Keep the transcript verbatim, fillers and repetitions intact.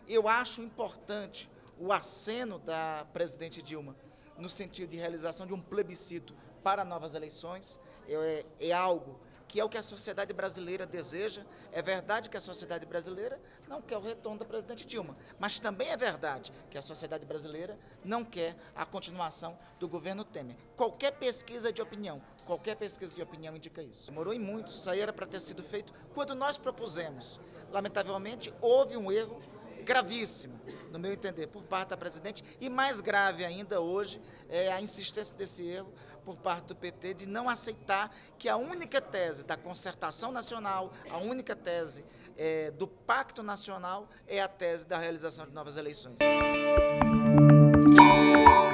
Eu acho importante o aceno da presidente Dilma no sentido de realização de um plebiscito para novas eleições. É, é algo que é o que a sociedade brasileira deseja. É verdade que a sociedade brasileira não quer o retorno da presidente Dilma, mas também é verdade que a sociedade brasileira não quer a continuação do governo Temer. Qualquer pesquisa de opinião, qualquer pesquisa de opinião indica isso. Demorou em muito, isso aí era para ter sido feito quando nós propusemos. Lamentavelmente, houve um erro gravíssimo, no meu entender, por parte da presidente, e mais grave ainda hoje é a insistência desse erro por parte do P T de não aceitar que a única tese da concertação nacional, a única tese é, do pacto nacional é a tese da realização de novas eleições.